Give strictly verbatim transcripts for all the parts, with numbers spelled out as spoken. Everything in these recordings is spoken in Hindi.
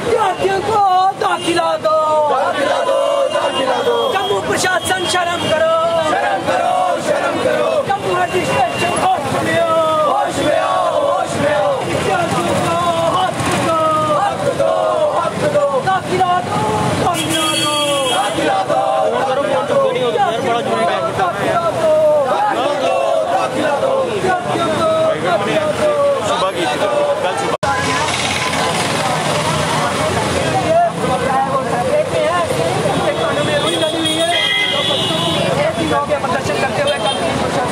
विद्यार्थियों को दाखिला दो, दाखिला दो, दाखिला दो। जम्मू प्रशासन शर्म करो, शर्म करो, शर्म करो। जम्मू एडमिनिस्ट्रेशन होश में आओ, होश में आओ, होश में आओ। विद्यार्थियों को हक दो, हक दो, हक दो। दाखिला दो, दाखिला दो, दाखिला दो, दाखिला दो। दाखिला दो, दाखिला दो, दाखिला दो। विद्यार्थियों को दाखिला दो। सुबह की कल सुबह प्रदर्शन करते हुए कल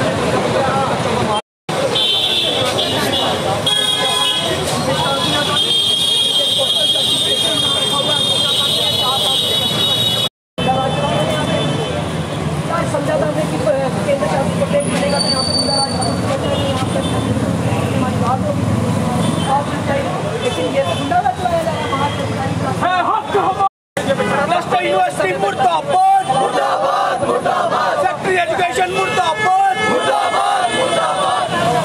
समझाता है कि केंद्र शासित प्रदेश बनेगा तो यहाँ पर गुंडा राज, लेकिन ये गुंडा राज चलाया जा रहा है। यूनिवर्सिटी मुर्दाबाद, मुर्दाबाद, मुर्दाबाद। सेक्रेटरी एजुकेशन मुर्दाबाद, मुर्दाबाद, मुर्दाबाद।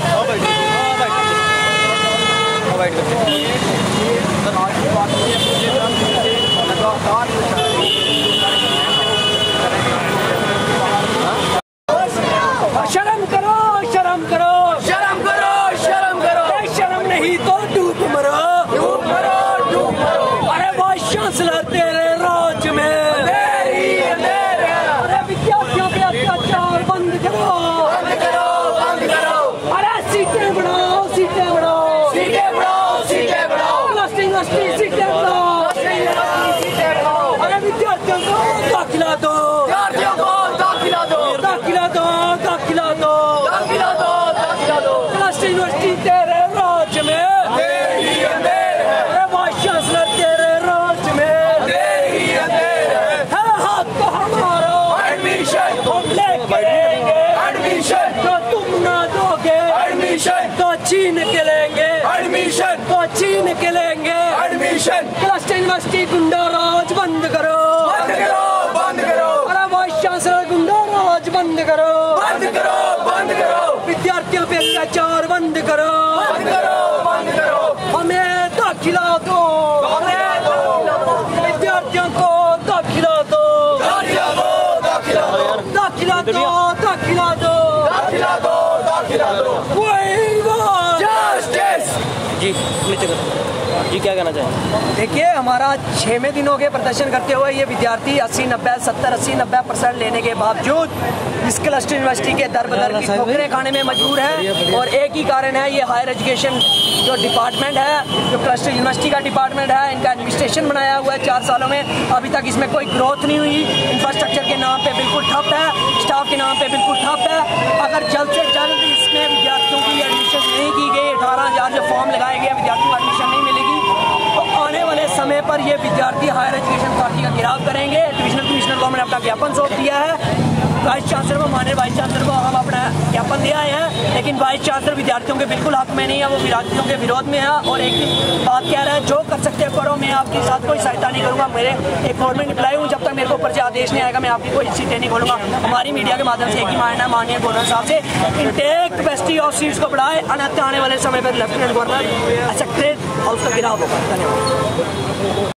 शर्म करो, शर्म करो, शर्म करो, शर्म करो। शर्म नहीं तो डूब मरो, डूब मरो, डूब मरो। अरे वाइस चांसलर तेरे राज में तेरी अंधेर है। अरे विद्यार्थियों पे अत्याचार बंद करो, बंद करो, बंद करो। अरे सीटें बढ़ाओ, सीटें बढ़ाओ, सीटें बढ़ाओ, सीटें बढ़ाओ। क्लस्टर यूनिवर्सिटी सीटें बढ़ाओ, सीटें बढ़ाओ। अरे विद्यार्थियों को दाखिला दो, विद्यार्थियों को दाखिला दो, दाखिला दो, दाखिला दो, दाखिला दो, दाखिला दो। क्लस्टर यूनिवर्सिटी तेरे राज में तेरी अंधेर है। अरे वाइस चांसलर तेरे राज में तेरी अंधेर है। है हक हमारा, एडमिशन हम लेके आएंगे, एडमिशन तो तुम ना दोगे, एडमिशन तो छीन के लेंगे, एडमिशन तो छीन के लेंगे। एडमिशन क्लस्टर यूनिवर्सिटी गुंडा राज बंद करो, बंद करो, बंद करो। अरे वाइस चांसलर गुंडा राज बंद करो, बंद करो, बंद करो। विद्यार्थियों पे अत्याचार बंद करो, बंद करो, बंद करो। हमें दाखिला दो, दाखिला दो, विद्यार्थियों को दाखिला दो, दाखिला दो, दाखिला दो। दाखिला दो, दाखिला दो, दाखिला दो, दाखिला दो। वही बात। जस्टिस। जी नीचे करो। जी क्या कहना चाहेंगे? देखिए, हमारा छवें दिन हो गए प्रदर्शन करते हुए। ये विद्यार्थी अस्सी नब्बे सत्तर अस्सी नब्बे परसेंट लेने के बावजूद इस क्लस्टर यूनिवर्सिटी के दर बदर की ठोकरें खाने में मजबूर है। और एक ही कारण है, ये हायर एजुकेशन जो डिपार्टमेंट है, जो क्लस्टर यूनिवर्सिटी का डिपार्टमेंट है, इनका एडमिनिस्ट्रेशन बनाया हुआ है चार सालों में। अभी तक इसमें कोई ग्रोथ नहीं हुई। इंफ्रास्ट्रक्चर के नाम पे बिल्कुल ठप है, स्टाफ के नाम पे बिल्कुल ठप है। अगर जल्द से जल्द इसमें विद्यार्थियों की एडमिशन नहीं की गई, अठारह हजार जो फॉर्म लगाए गए विद्यार्थियों को एडमिशन नहीं मिलेगी, तो आने वाले समय पर ये विद्यार्थी हायर एजुकेशन अथॉरिटी का घेराव करेंगे। डिविजनल कमिश्नर को हमने अपना ज्ञापन सौंप दिया है। वाइस चांसलर को, माननीय वाइस चांसलर को हम अपना ज्ञापन दिया है, लेकिन वाइस चांसलर विद्यार्थियों के बिल्कुल हक में नहीं है, वो विद्यार्थियों के विरोध में है। और एक बात कह रहा है, जो कर सकते करो, मैं आपके साथ कोई सहायता नहीं करूंगा। मेरे एक गवर्नमेंट एम्प्लॉय हूँ, जब तक मेरे को ऊपर से आदेश नहीं आएगा मैं आपकी कोई सीटें नहीं खोलूंगा। हमारी मीडिया के माध्यम से एक ही मानना है माननीय गवर्नर साहब से, इंटेक कैपेसिटी ऑफ सीट्स को बढ़ाए, अन्यथा आने वाले समय पर लेफ्टिनेंट गवर्नर सेक्रेटरी हाउस का गिराव होगा। धन्यवाद।